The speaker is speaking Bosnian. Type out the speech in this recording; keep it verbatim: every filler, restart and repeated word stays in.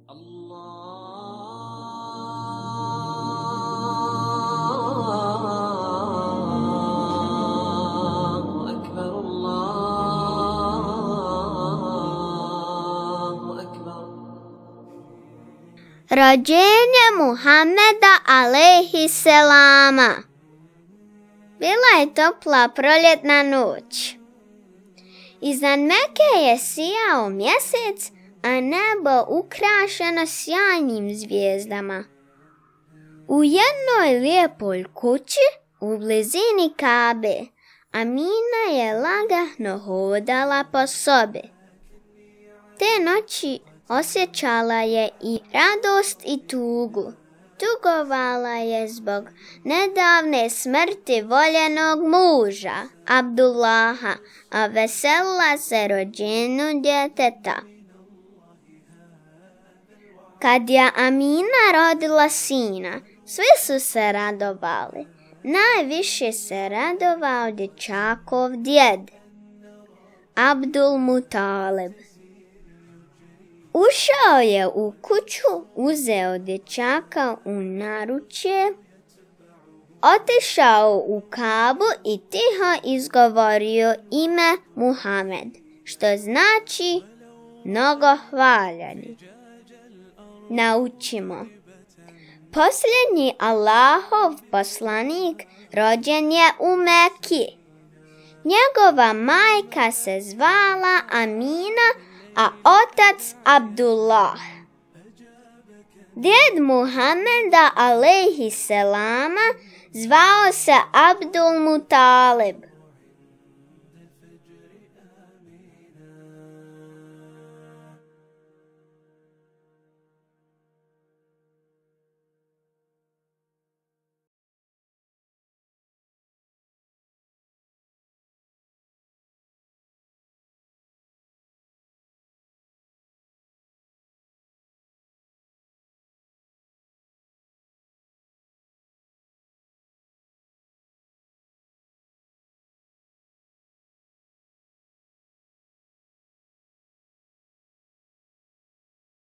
Rođenje Muhameda alejhi selama. Bila je topla proljetna noć. Iznad Meke je sijao mjesec, a nebo ukrašeno sjajnim zvijezdama. U jednoj lijepoj kući u blizini Kabe, Amina je lagano hodala po sobi. Te noći osjećala je i radost i tugu. Tugovala je zbog nedavne smrti voljenog muža, Abdullaha, a veselila se rođenju djeteta. Kad je Amina rodila sina, svi su se radovali. Najviše se radovao dječakov djed, Abdul Mutalib. Ušao je u kuću, uzeo dječaka u naručje, otišao u Kabu i tiho izgovorio ime Muhamed, što znači mnogo hvaljeni. Naučimo. Posljednji Allahov poslanik rođen je u Meki. Njegova majka se zvala Amina, a otac Abdullah. Djed Muhameda alejhi selama zvao se Abdul Mutalib.